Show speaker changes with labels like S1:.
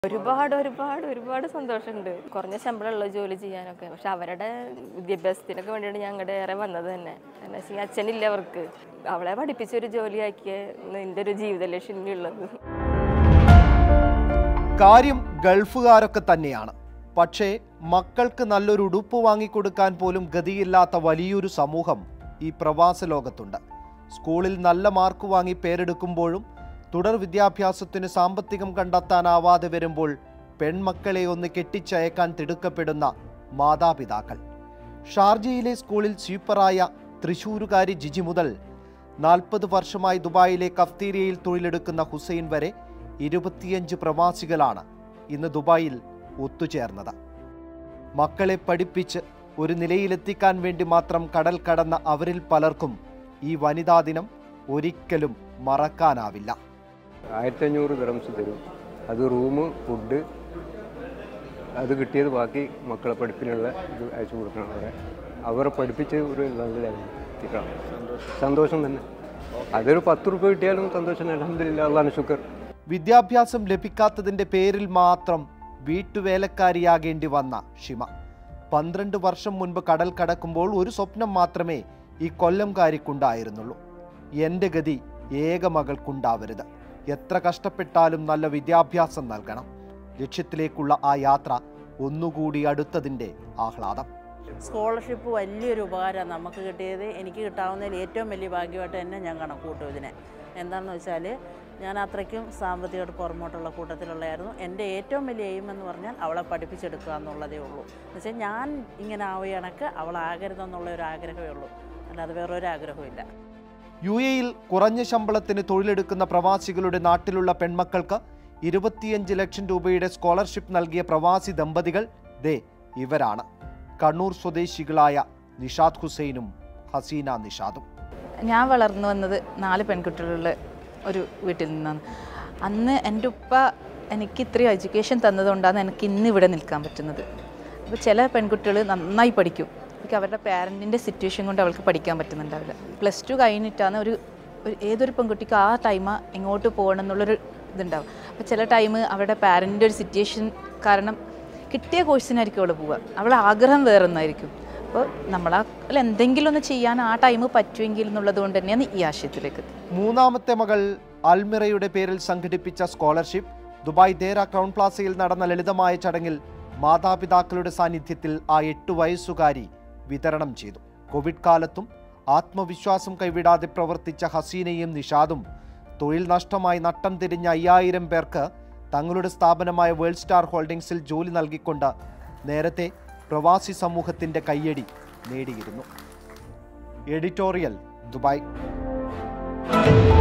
S1: ഒരുപാട് സന്തോഷമുണ്ട്. കുറഞ്ഞ ശമ്പളമുള്ള ജോലി ചെയ്യാനൊക്കെ. പക്ഷെ അവരുടെ വിദ്യാഭ്യാസത്തിനൊക്കെ വേണ്ടിയാണ് ഞങ്ങളുടെ ഏറെ വന്നത് തന്നെ. എന്താ വെച്ചാൽ അച്ഛനില്ല അവർക്ക്. അവളെ പഠിപ്പിച്ചൊരു ജോലിയാക്കിയ എൻ്റെ ഒരു ജീവിത ലക്ഷ്യമുള്ളത്.
S2: കാര്യം ഗൾഫുകാരൊക്കെ തന്നെയാണ്. പക്ഷേ മക്കൾക്ക് നല്ലൊരു ഉടുപ്പ് വാങ്ങിക്കൊടുക്കാൻ പോലും ഗതിയില്ലാത്ത വലിയൊരു സമൂഹം ഈ പ്രവാസ ലോകത്തുണ്ട്. സ്കൂളിൽ നല്ല മാർക്ക് വാങ്ങി പേരെടുക്കുമ്പോഴും തുടർ വിദ്യാഭ്യാസത്തിന് സാമ്പത്തികം കണ്ടെത്താനാവാതെ വരുമ്പോൾ പെൺമക്കളെ ഒന്ന് കെട്ടിച്ചയക്കാൻ തിടുക്കപ്പെടുന്ന മാതാപിതാക്കൾ. ഷാർജയിലെ സ്കൂളിൽ സ്വീപ്പറായ തൃശ്ശൂരുകാരി ജിജി മുതൽ 40 വർഷമായി ദുബായിലെ കഫ്തീരിയയിൽ തൊഴിലെടുക്കുന്ന ഹുസൈൻ വരെ 25 പ്രവാസികളാണ് ഇന്ന് ദുബായിൽ ഒത്തുചേർന്നത്. മക്കളെ പഠിപ്പിച്ച് ഒരു നിലയിലെത്തിക്കാൻ വേണ്ടി മാത്രം കടൽ കടന്ന അവരിൽ പലർക്കും ഈ വനിതാ ദിനം ഒരിക്കലും മറക്കാനാവില്ല.
S3: 1500 ദിറംസ് തരും. അത് റൂം, ഫുഡ്, അത് കിട്ടിയത് ബാക്കി മക്കളെ പഠിപ്പിനുള്ള ഇത് അയച്ചു കൊടുക്കണം. അവരെ പഠിപ്പിച്ച് ഒരു നല്ല സന്തോഷം തന്നെ. അതൊരു 10 രൂപ കിട്ടിയാലും സന്തോഷം. അൽഹംദുലില്ലാഹ്, അല്ലാഹു ശുക്ർ.
S2: വിദ്യാഭ്യാസം ലഭിക്കാത്തതിൻ്റെ പേരിൽ മാത്രം വീട്ടുവേലക്കാരിയാകേണ്ടി വന്ന ഷിമ 12 വർഷം മുൻപ് കടൽ കടക്കുമ്പോൾ ഒരു സ്വപ്നം മാത്രമേ ഈ കൊല്ലംകാരിക്കുണ്ടായിരുന്നുള്ളൂ. എൻ്റെ ഗതി ഏക മകൾക്കുണ്ടാവരുത്. എത്ര കഷ്ടപ്പെട്ടാലും നല്ല വിദ്യാഭ്യാസം നൽകണം. ലക്ഷ്യത്തിലേക്കുള്ള ആ യാത്ര ഒന്നുകൂടി അടുത്തതിൻ്റെ ആഹ്ലാദം.
S4: സ്കോളർഷിപ്പ് വലിയൊരു ഉപകാരമാണ് നമുക്ക് കിട്ടിയത്. എനിക്ക് കിട്ടാവുന്നതിൽ ഏറ്റവും വലിയ ഭാഗ്യമായിട്ട് തന്നെ ഞാൻ കണക്കൂട്ടും ഇതിനെ. എന്താണെന്ന് വെച്ചാൽ ഞാൻ അത്രയ്ക്കും സാമ്പത്തികമായിട്ട് പുറമോട്ടുള്ള കൂട്ടത്തിലുള്ളതായിരുന്നു. എൻ്റെ ഏറ്റവും വലിയ എയിം എന്ന് പറഞ്ഞാൽ അവളെ പഠിപ്പിച്ചെടുക്കുക എന്നുള്ളതേ ഉള്ളൂ. എന്നുവെച്ചാൽ ഞാൻ ഇങ്ങനെ ആവുകയാണക്ക് അവളാകരുതെന്നുള്ള ഒരു ആഗ്രഹമേ ഉള്ളൂ, അല്ലാതെ വേറൊരു ആഗ്രഹമില്ല.
S2: UAE-യിൽ കുറഞ്ഞ ശമ്പളത്തിന് തൊഴിലെടുക്കുന്ന പ്രവാസികളുടെ നാട്ടിലുള്ള പെൺമക്കൾക്ക് 25 ലക്ഷം രൂപയുടെ സ്കോളർഷിപ്പ് നൽകിയ പ്രവാസി ദമ്പതികൾ ദേ ഇവരാണ്. കണ്ണൂർ സ്വദേശികളായ നിഷാദ് ഹുസൈനും ഹസീന നിഷാദും.
S5: ഞാൻ വളർന്നു വന്നത് 4 പെൺകുട്ടികളുള്ള ഒരു വീട്ടിൽ നിന്നാണ്. അന്ന് എൻ്റെ ഉപ്പ എനിക്ക് ഇത്രയും എഡ്യൂക്കേഷൻ തന്നതുകൊണ്ടാണ് എനിക്ക് ഇന്ന് ഇവിടെ നിൽക്കാൻ പറ്റുന്നത്. അപ്പോൾ ചില പെൺകുട്ടികൾ നന്നായി പഠിക്കും. എനിക്ക് അവരുടെ പാരൻറ്റിൻ്റെ സിറ്റുവേഷൻ കൊണ്ട് അവൾക്ക് പഠിക്കാൻ പറ്റുന്നുണ്ടാവില്ല. +2 കഴിഞ്ഞിട്ടാണ് ഏതൊരു പെൺകുട്ടിക്ക് ആ ടൈം എങ്ങോട്ട് പോകണം എന്നുള്ളൊരു ഇതുണ്ടാവും. അപ്പോൾ ചില ടൈം അവരുടെ പാരൻറ്റിൻ്റെ ഒരു സിറ്റുവേഷൻ കാരണം കിട്ടിയ കോഴ്സിനായിരിക്കും അവൾ പോവുക. അവളെ ആഗ്രഹം വേറൊന്നായിരിക്കും. അപ്പോൾ നമ്മളാൽ എന്തെങ്കിലും ഒന്ന് ചെയ്യാൻ ആ ടൈം പറ്റുമെങ്കിൽ എന്നുള്ളത് കൊണ്ട് തന്നെയാണ് ഈ ആശയത്തിലേക്ക്.
S2: മൂന്നാമത്തെ മകൾ അൽമിറയുടെ പേരിൽ സംഘടിപ്പിച്ച സ്കോളർഷിപ്പ് ദുബായ് ദേര ക്രൗൺ പ്ലാസയിൽ നടന്ന ലളിതമായ ചടങ്ങിൽ മാതാപിതാക്കളുടെ സാന്നിധ്യത്തിൽ ആ 8 വയസ്സുകാരി വിതരണം ചെയ്തു. കോവിഡ് കാലത്തും ആത്മവിശ്വാസം കൈവിടാതെ പ്രവർത്തിച്ച ഹസീനയും നിഷാദും തൊഴിൽ നഷ്ടമായി നട്ടം തിരിഞ്ഞ 5000 പേർക്ക് തങ്ങളുടെ സ്ഥാപനമായ വേൾഡ് സ്റ്റാർ ഹോൾഡിംഗ്സിൽ ജോലി നൽകിക്കൊണ്ട് നേരത്തെ പ്രവാസി സമൂഹത്തിൻ്റെ കയ്യടി നേടിയിരുന്നു. Editorial, Dubai.